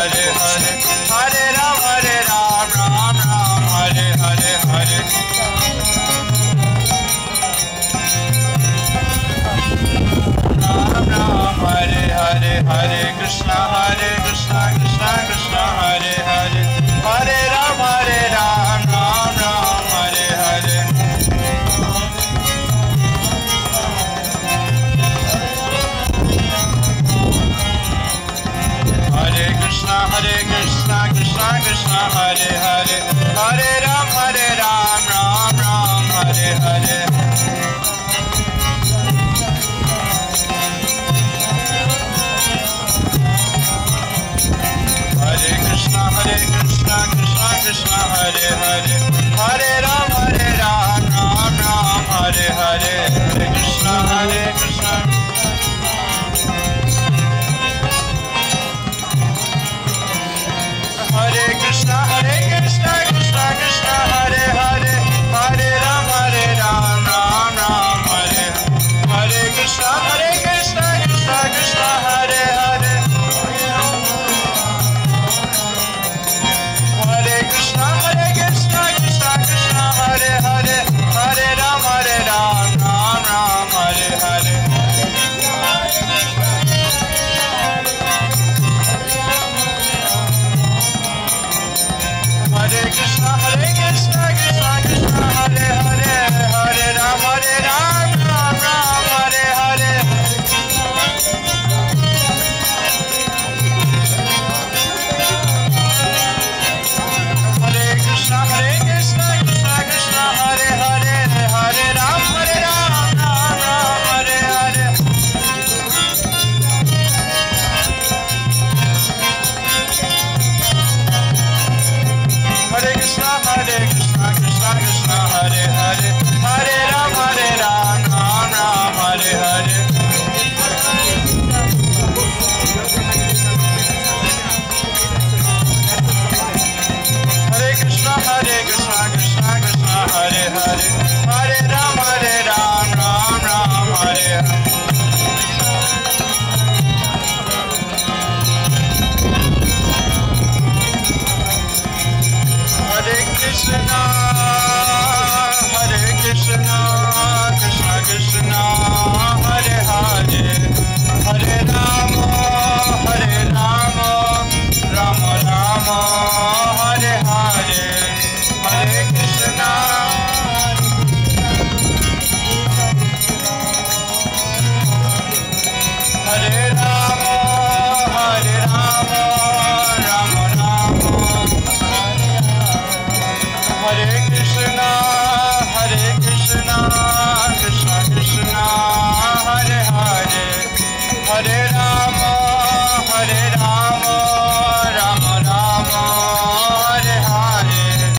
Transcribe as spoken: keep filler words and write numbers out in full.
Hare Hare, Hare Ram, Hare Ram, Ram Ram, Hare Hare, Hare Ram Ram, Hare Hare, Hare Krishna, Hare Krishna, Krishna Krishna, Hare Hare, Hare Ram, Hare Ram, Ram Ram, Hare Hare. Hare Krishna, Hare Krishna, Krishna Krishna, Hare Hare, Hare Ram, Hare Ram, Ram Ram, Hare Hare. Hare Krishna, Hare Krishna, Krishna Krishna, Hare Hare, Hare Ram, Hare Ram, Ram Ram, Hare Hare. Hare Krishna, Hare Krishna. Hare Krishna, Hare Krishna, Krishna Krishna, Hare Hare, Hare Ram, Hare Ram, Ram Ram, Hare Hare. Krishna, Hare Krishna, Krishna Krishna, Hare Hare. Hare Krishna, Hare Krishna, Krishna Krishna, Hare Hare, Hare Ram, Hare Ram, Ram Ram, Hare Hare. Hare Krishna, Hare Krishna, Krishna Krishna, Hare Hare, Hare Ram, Hare Ram, Ram Ram, Hare Hare. Hare Krishna, Hare Krishna, Krishna Krishna, Hare Hare, Hare Ram, Hare Ram, Ram Ram, Hare Hare. Hare Krishna, Hare Krishna, Krishna Krishna, Hare Hare, Hare Ram, Hare Ram, Ram Ram, Hare Hare. Hare Krishna, Hare Krishna, Krishna Krishna, Hare Hare, Hare Ram, Hare Ram, Ram Ram, Hare Hare. Hare Krishna, Hare Krishna, Krishna Krishna, Hare Hare, Hare Rama, Hare Rama, Rama Rama, Hare Hare. Hare Krishna, Hare Rama, Hare Rama, Rama Rama. Hare Krishna, Hare Krishna, Krishna Krishna, Hare Hare, Hare Rama.